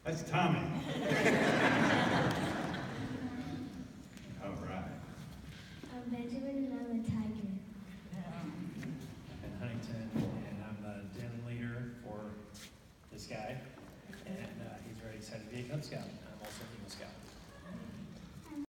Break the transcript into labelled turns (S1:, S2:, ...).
S1: That's Tommy. All right.
S2: I'm Benjamin and I'm a tiger.
S3: And Huntington, and I'm the den leader for this guy. And he's very excited to be a Cub Scout. I'm also a Eagle Scout.